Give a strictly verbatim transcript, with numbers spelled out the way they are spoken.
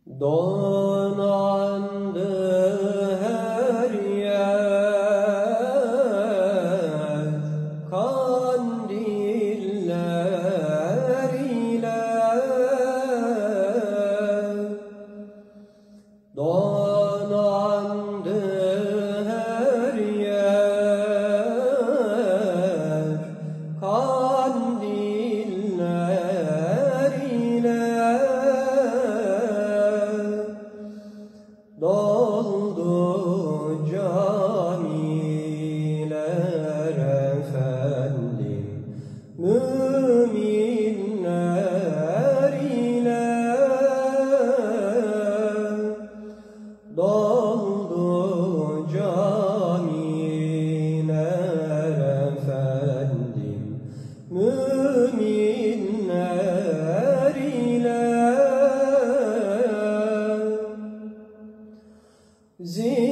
Donandı her yer kandiller ile, donandı her yer kandiller ile. Doldu camiler efendim, müminler ile. Doldu camiler efendim, müminler ile. Zil